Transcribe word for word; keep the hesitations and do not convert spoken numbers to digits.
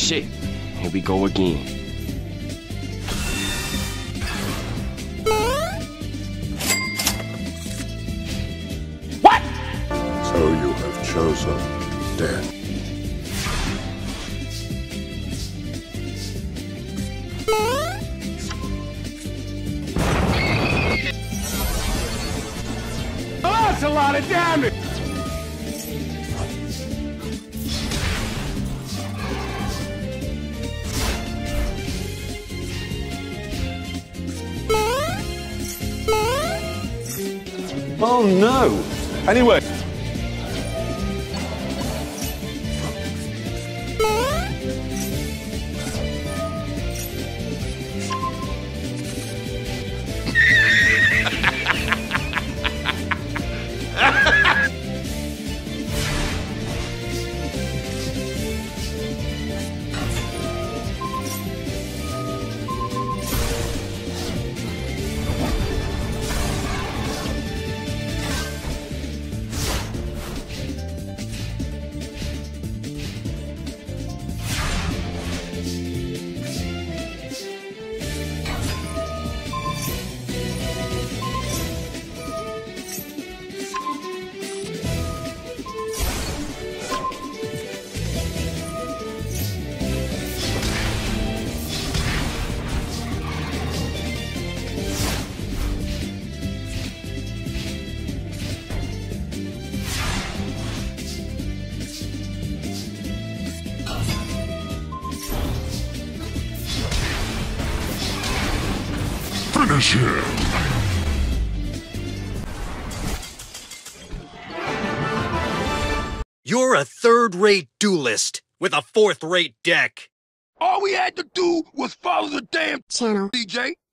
shit. Here we go again. What? So you have chosen death. Oh, that's a lot of damage! Oh no! Anyway. Finish him! You're a third-rate duelist with a fourth-rate deck. All we had to do was follow the damn channel. D J.